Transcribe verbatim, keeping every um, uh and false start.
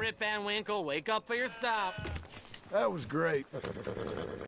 Rip Van Winkle, wake up for your stop. That was great.